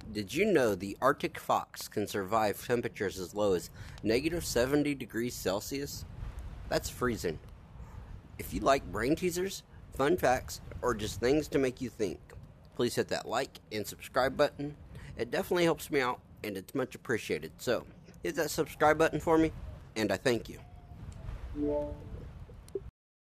Did you know the Arctic fox can survive temperatures as low as negative 70 degrees Celsius? That's freezing. If you like brain teasers, fun facts, or just things to make you think, please hit that like and subscribe button. It definitely helps me out and it's much appreciated. So, hit that subscribe button for me, and I thank you.